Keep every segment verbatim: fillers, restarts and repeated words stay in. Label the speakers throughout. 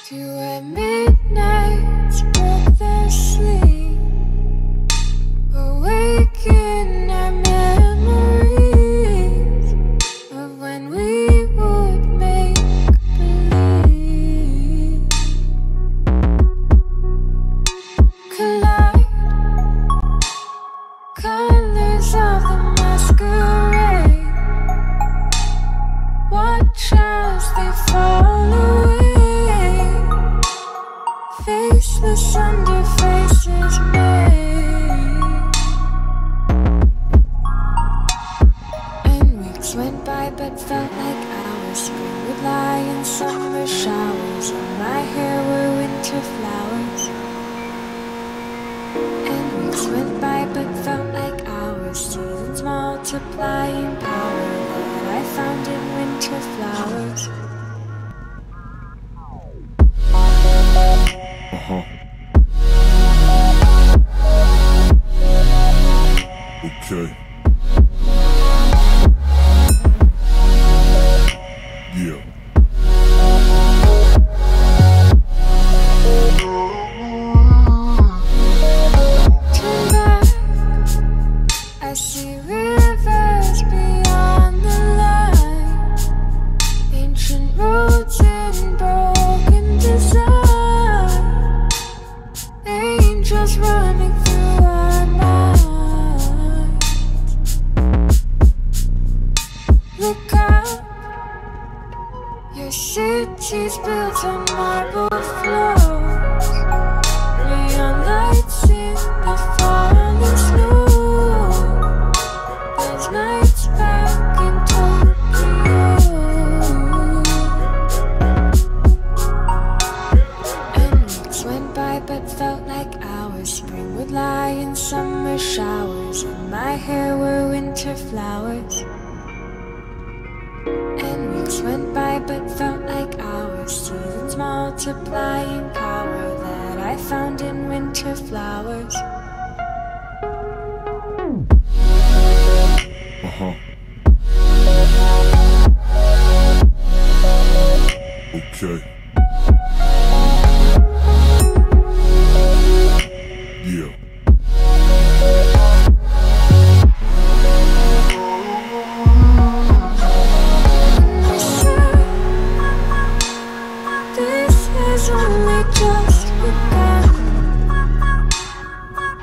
Speaker 1: Two at midnight broke their sleep, awaken our memories of when we would make believe. Collide, colors of the masquerade. Watch as they fall away. Faceless under faces made. And weeks went by but felt like hours. Spring would lie in summer showers, and my hair were winter flowers. And weeks went by but felt like hours. Seasons multiplying power that I found in winter flowers.
Speaker 2: Uh-huh. Okay. Yeah.
Speaker 1: Turn back, I see rivers beyond the line, ancient roads in broken design, angels running through our minds. Look up, your city's built on marble floors, neon lights in the falling snow. Those nights back in Tokyo. And weeks went by but felt like hours. Spring would lie in summer showers, and my hair were winter flowers. And weeks went by but felt like hours. Seasons multiplying power that I found in winter flowers.
Speaker 2: Uh-huh. Okay. Yeah.
Speaker 1: This has only just begun.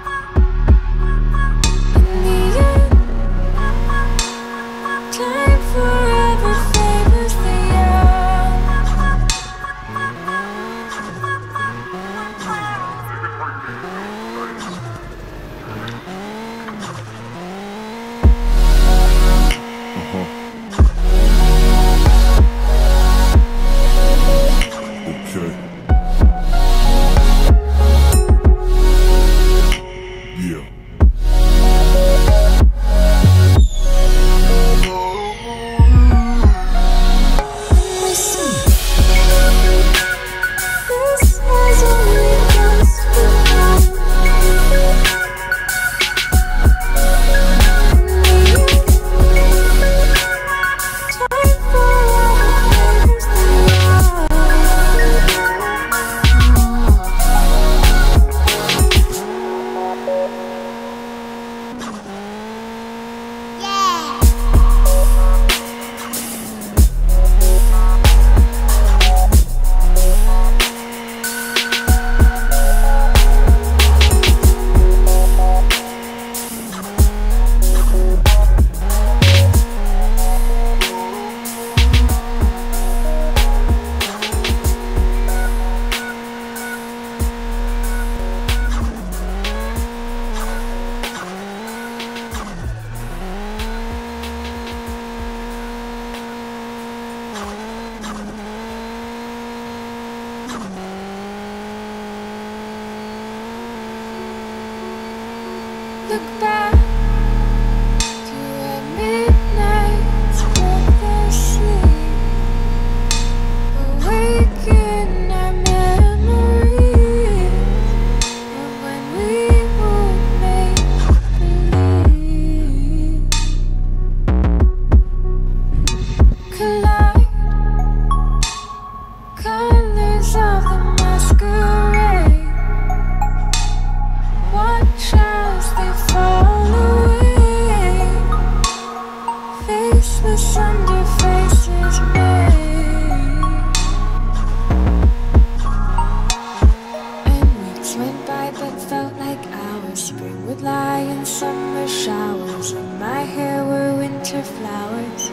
Speaker 1: showers in my hair were winter flowers.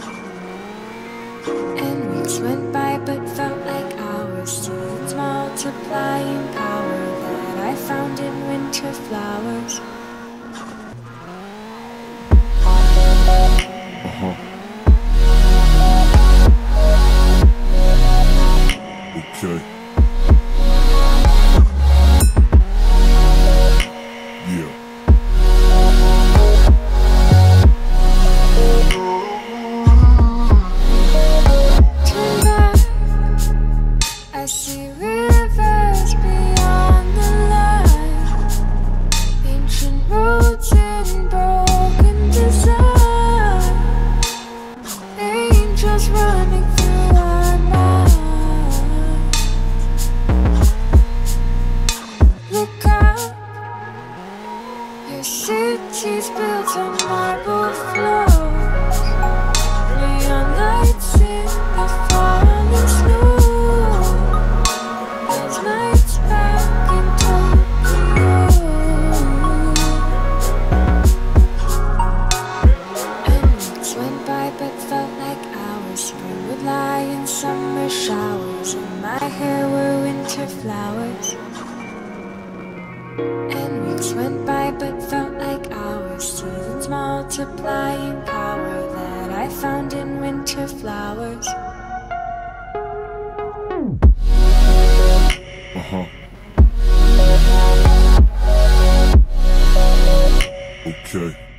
Speaker 1: And weeks went by but felt like hours. Seasons multiplying power that I found in winter flowers.
Speaker 2: Uh-huh. Okay. Yeah.
Speaker 1: Turn back, I see rivers beyond the line, ancient roads in broken design, angels running through our minds. Look out, your city's built on marble floors, neon lights in the falling snow. Those nights back in Tokyo. And weeks went by but felt like hours. Spring would lie in summer showers, and my hair were winter flowers. And weeks went by but felt like hours. Seasons multiplying power that I found in winter flowers.
Speaker 2: Uh-huh. Okay.